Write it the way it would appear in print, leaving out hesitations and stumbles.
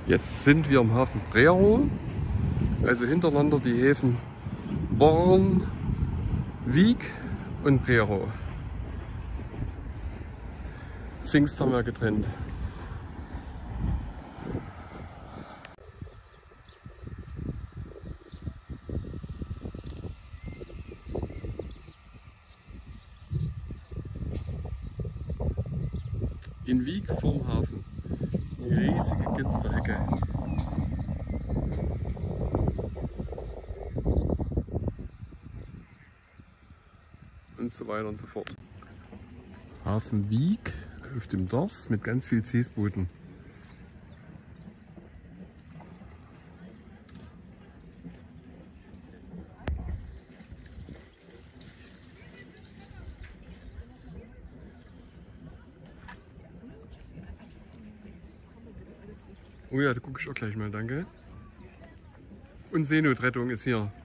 Jetzt sind wir am Hafen Prerow, also hintereinander die Häfen Born, Wiek und Prerow. Zingst haben wir getrennt. In Wiek vorm Hafen. Eine riesige Ginsterhecke. Und so weiter und so fort. Hafen Wiek auf dem Dars mit ganz viel Seesbooten. Oh ja, da gucke ich auch gleich mal, danke. Und Seenotrettung ist hier.